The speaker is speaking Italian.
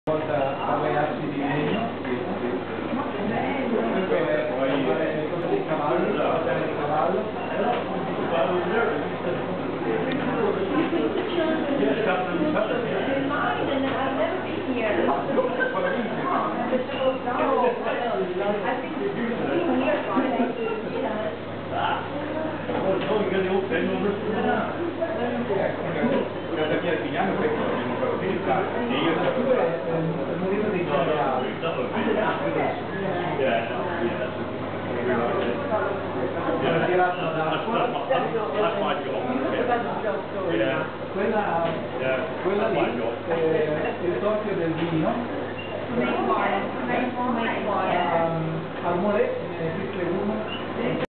volta parlarsi di legno, questo è cosa di cavallo, di cavallo. Casa mia di Milano questo l'abbiamo fatto e io il modello dei cereali. Quella lì è il torchio del vino al mole, ne esiste uno